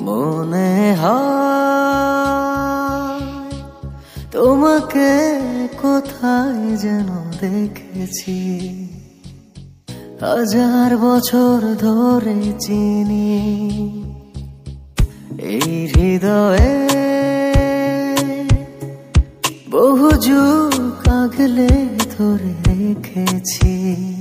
মনে হয় তোমাকে কোথায় যেন দেখেছি, হাজার বছর ধরে চিনি। এই হৃদয়ে বহু যুগ আগলে ধরে রেখেছি।